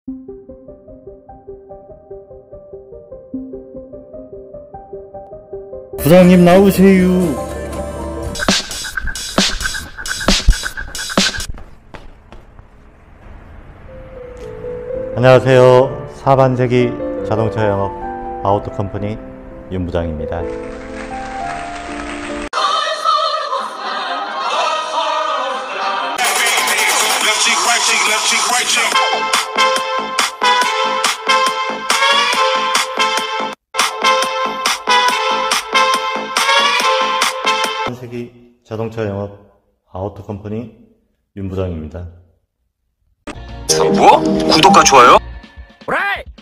부장님 나오세요. 안녕하세요. 사반세기 자동차 영업 아우토컴퍼니 윤 부장입니다. 사반세기 자동차 영업 아우토컴퍼니 윤 부장입니다. 뭐? 구독과 좋아요?